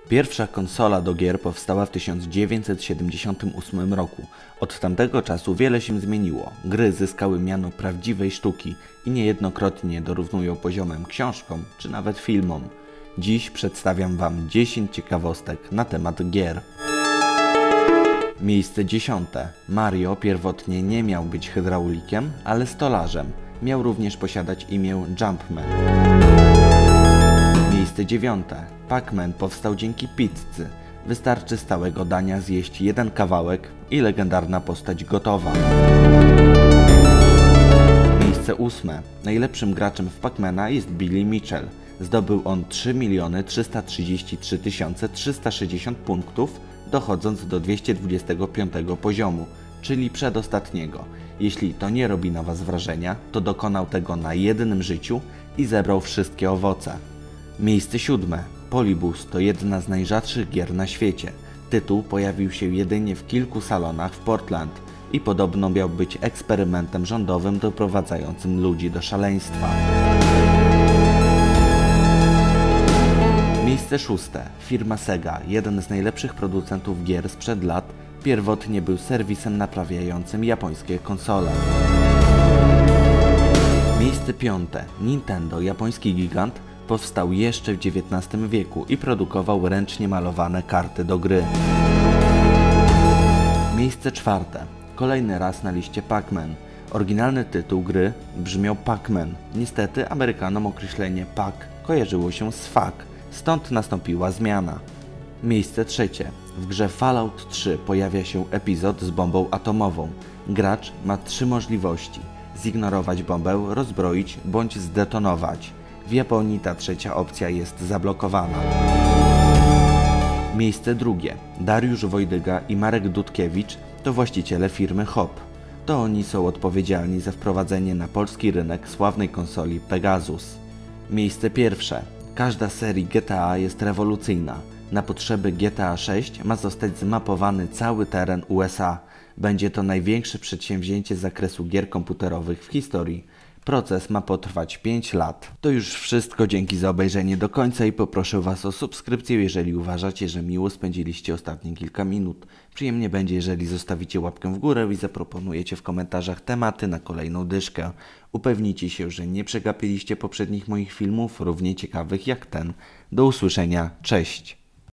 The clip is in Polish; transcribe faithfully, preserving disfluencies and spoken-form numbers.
Pierwsza konsola do gier powstała w tysiąc dziewięćset siedemdziesiątym ósmym roku. Od tamtego czasu wiele się zmieniło. Gry zyskały miano prawdziwej sztuki i niejednokrotnie dorównują poziomem książkom czy nawet filmom. Dziś przedstawiam Wam dziesięć ciekawostek na temat gier. Miejsce dziesiąte. Mario pierwotnie nie miał być hydraulikiem, ale stolarzem. Miał również posiadać imię Jumpman. Miejsce dziewiąte. Pac-Man powstał dzięki pizzy. Wystarczy stałego dania zjeść jeden kawałek i legendarna postać gotowa. Miejsce ósme. Najlepszym graczem w Pac-Mana jest Billy Mitchell. Zdobył on trzy miliony trzysta trzydzieści trzy tysiące trzysta sześćdziesiąt punktów, dochodząc do dwieście dwudziestego piątego poziomu, czyli przedostatniego. Jeśli to nie robi na Was wrażenia, to dokonał tego na jednym życiu i zebrał wszystkie owoce. Miejsce siódme. Polybus to jedna z najrzadszych gier na świecie. Tytuł pojawił się jedynie w kilku salonach w Portland i podobno miał być eksperymentem rządowym doprowadzającym ludzi do szaleństwa. Miejsce szóste. Firma Sega, jeden z najlepszych producentów gier sprzed lat, pierwotnie był serwisem naprawiającym japońskie konsole. Miejsce piąte. Nintendo, japoński gigant, powstał jeszcze w dziewiętnastym wieku i produkował ręcznie malowane karty do gry. Miejsce czwarte. Kolejny raz na liście Pac-Man. Oryginalny tytuł gry brzmiał Pac-Man. Niestety Amerykanom określenie Pac kojarzyło się z fuck, stąd nastąpiła zmiana. Miejsce trzecie. W grze Fallout trzy pojawia się epizod z bombą atomową. Gracz ma trzy możliwości: zignorować bombę, rozbroić bądź zdetonować. W Japonii ta trzecia opcja jest zablokowana. Miejsce drugie. Dariusz Wojdyga i Marek Dudkiewicz to właściciele firmy Hop. To oni są odpowiedzialni za wprowadzenie na polski rynek sławnej konsoli Pegasus. Miejsce pierwsze. Każda serii G T A jest rewolucyjna. Na potrzeby G T A sześć ma zostać zmapowany cały teren U S A. Będzie to największe przedsięwzięcie z zakresu gier komputerowych w historii. Proces ma potrwać pięć lat. To już wszystko, dzięki za obejrzenie do końca i poproszę Was o subskrypcję, jeżeli uważacie, że miło spędziliście ostatnie kilka minut. Przyjemnie będzie, jeżeli zostawicie łapkę w górę i zaproponujecie w komentarzach tematy na kolejną dyszkę. Upewnijcie się, że nie przegapiliście poprzednich moich filmów, równie ciekawych jak ten. Do usłyszenia, cześć!